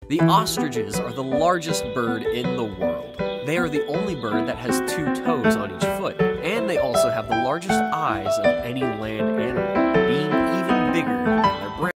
The ostriches are the largest bird in the world. They are the only bird that has 2 toes on each foot, and they also have the largest eyes of any land animal, being even bigger